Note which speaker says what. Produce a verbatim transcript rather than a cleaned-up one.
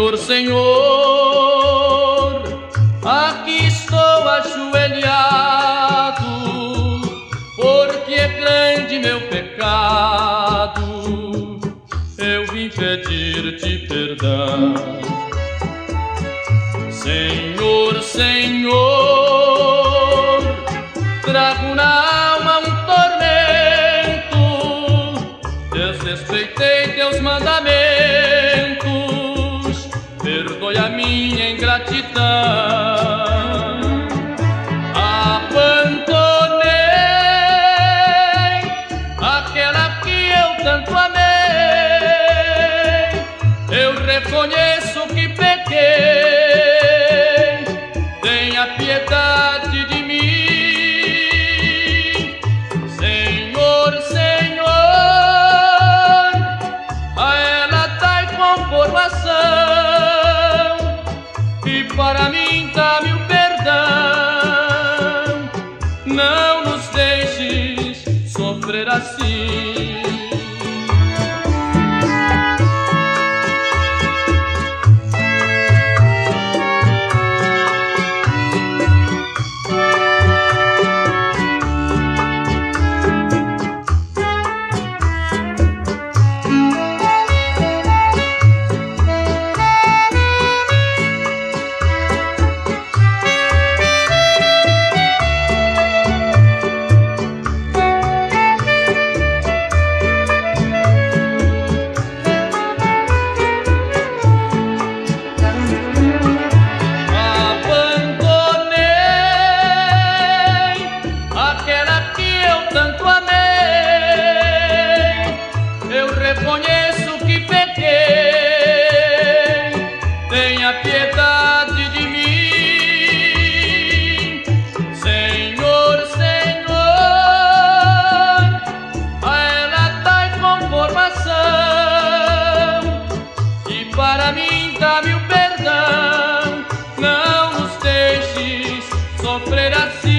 Speaker 1: Senhor, Senhor, aqui estou ajoelhado, porque é grande meu pecado, eu vim pedir-te perdão. Senhor, Senhor, trago na alma um tormento, desrespeitei teus mandamentos, perdoe a minha ingratidão. Abandonei aquela que eu tanto amei, eu reconheço que pequei, tenha piedade de mim. Senhor, Senhor, a ela dai conformação, e para mim dá-me o perdão. Não nos deixes sofrer assim. Reconheço que pequei, tenha piedade de mim. Senhor, Senhor, a ela dai conformação, e para mim dá-me o perdão. Não nos deixes sofrer assim.